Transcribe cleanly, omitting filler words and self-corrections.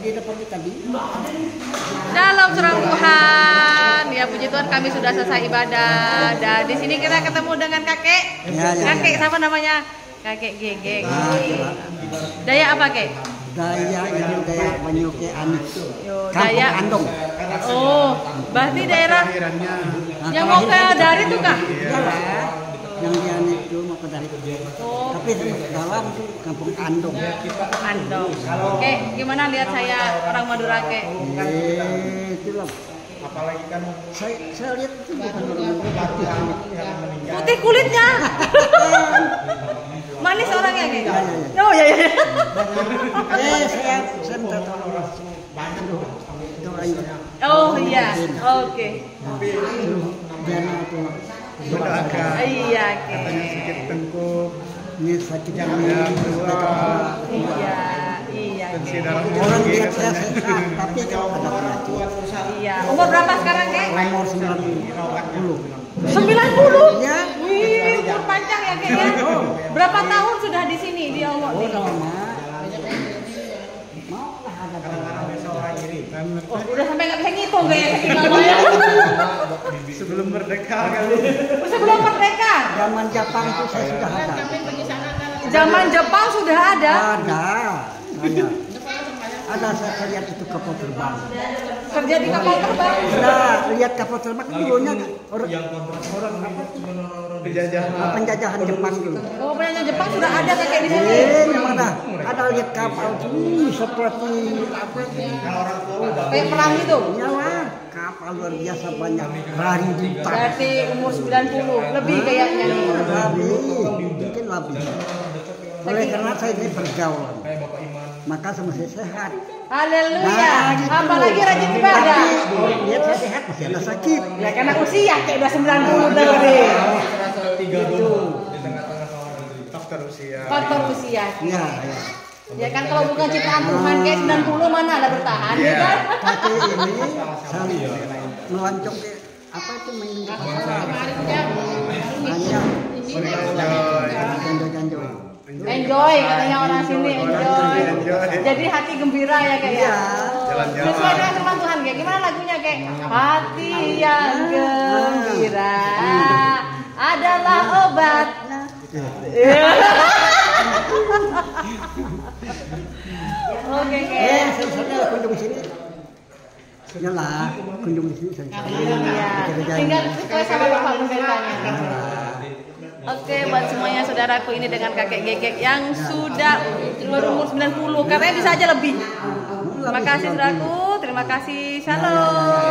dia dapat tadi. Shalom surah Tuhan. Ya puji Tuhan kami sudah selesai ibadah. Dan di sini kita ketemu dengan kakek. Kakek siapa namanya? Kakek Gegek. Daya apa, Kek? Daya ini daya Banyuke Anis. Daya Andong. Oh, berarti daerah yang mau ke dari itu, Kak? Iyalah. Yang dia itu mau ke dari. Oh. Tapi dalam itu kampung Andong. Andong. Kek, gimana lihat saya orang Madura, Kek? Itulah. Apalagi kan saya lihat itu bukan orang putih kulitnya. Manis orangnya, Kek? Ya. Oh, ya. Saya minta tolong doain. Oh, iya. Oke. Dana itu mendoakan. Iya, Kek. Katanya sakit tengkuk, ini sakit yang ini. Iya, tensi Kek. darah Orang tinggi lihat saya katanya. sehat, tapi ada penyakit. Iya. Umur berapa sekarang, Kek? Umur 90. 90. Ya. Wih, umur panjang ya, Kek ya. Berapa tahun sudah di sini di Allah? Oh, nih? lama. Mau lah ada. Oh, udah sampai nggak bisa ngitung kayaknya tinggal ya. Sebelum merdeka kali. Sebelum merdeka. Zaman Jepang itu saya sudah ada. Zaman Jepang sudah ada. Ada. Ada saya lihat itu kapal terbang. Kerja di kapal terbang. Nah, lihat kapal terbang dulunya orang penjajahan Jepang dulu. Oh, penyanyi Jepang sudah ada kayak di sini. Memang ada lihat kapal seperti apa sih? Kayak perang itu. Nyawa kapal luar biasa banyak ribuan. Berarti umur 90 lebih kayaknya nih. Lebih, mungkin lebih. Oleh karena saya ini pergaulan, maka sama saya sehat. Haleluya. Nah, gitu. Apalagi rajin ibadah. Tapi lihat saya sehat masih ada sakit. Ya karena usia kayak udah 90 tadi. Itu. Faktor usia. Faktor usia. Ya. Ya kan kalau bukan ciptaan Tuhan kayak 90 mana ada bertahan ya kan? Tapi ini saling melancong ke apa itu meningkat. Banyak. Janjo-janjo. Enjoy katanya orang sini enjoy. Jadi hati gembira ya kayak. Iya. Jalan-jalan. Sesuai dengan firman Tuhan kayak gimana lagunya kayak hati yang gembira adalah obat. Oke, Saya kunjung sini. Yalah, kunjung di sini saya. Iya. Tinggal sesuai sama Bapak pendetanya. Oke, buat semuanya saudaraku ini dengan kakek Gegek yang sudah berumur 90, katanya bisa aja lebih. Terima kasih saudaraku, terima kasih, shalom.